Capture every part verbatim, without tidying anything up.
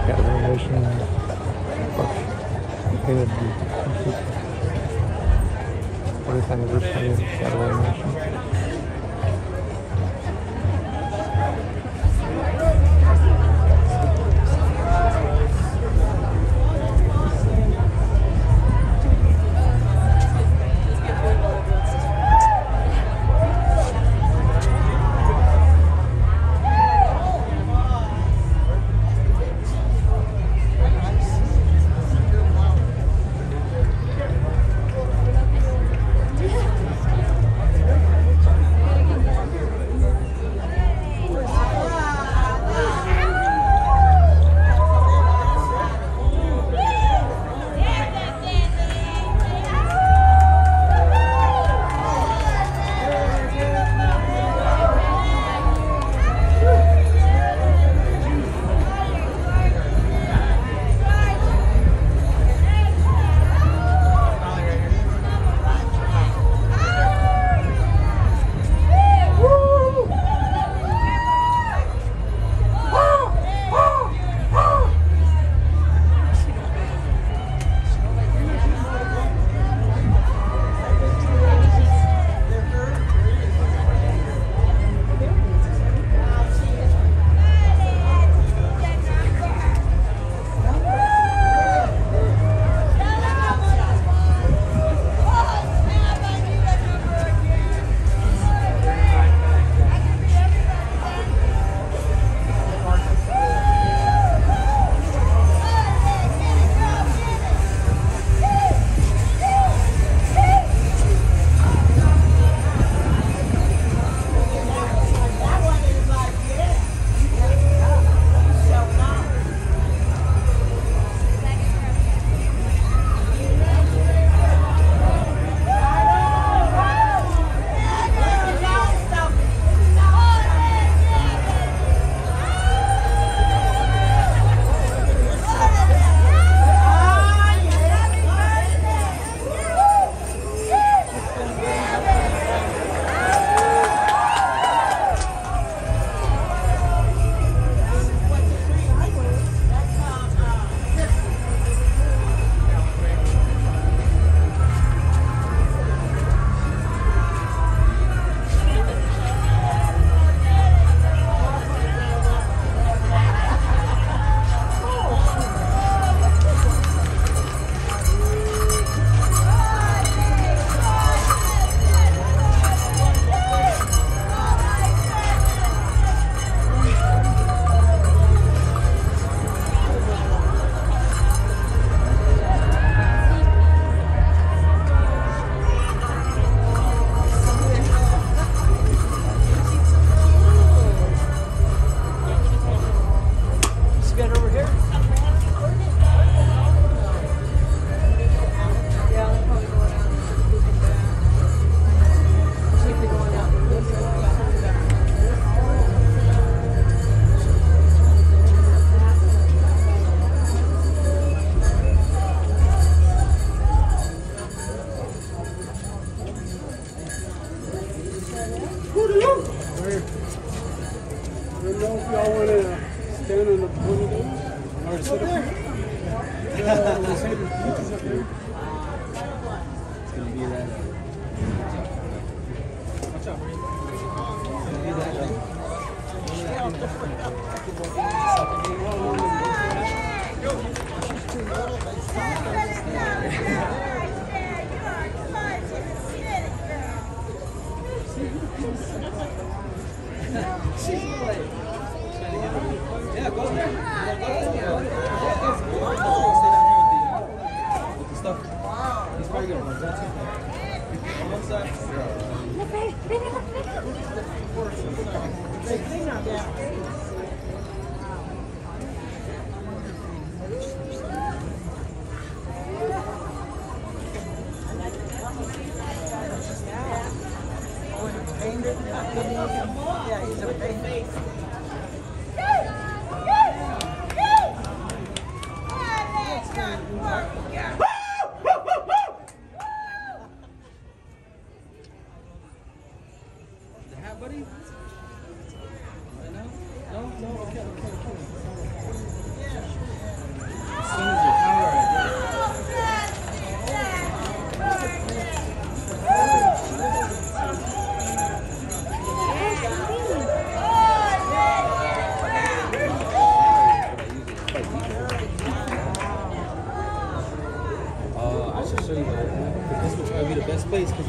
Shadow Nation. Painted fortieth anniversary of Shadow Nation.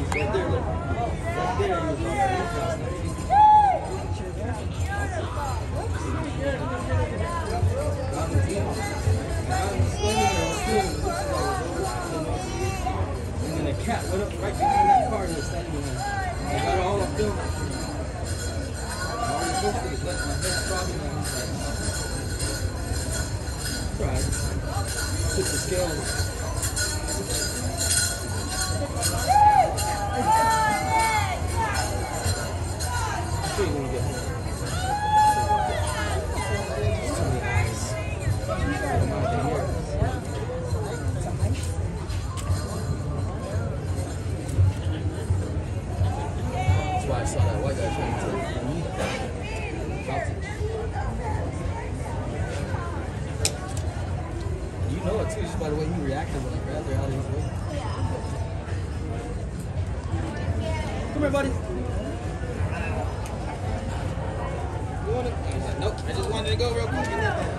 Right there, look. Right there, you was on that last night. And then the cat went up right behind that car and was standing behind. I got it all on film. All the posted is left my head throbbing and I was like, right. Took the scales. I'll show you when you get home. That's why I saw that white guy trying to meet that. You know it too, just by the way he reacted when I grabbed her out of his way. Come here, buddy. You want it? He's like, nope, I just wanted to go real quick.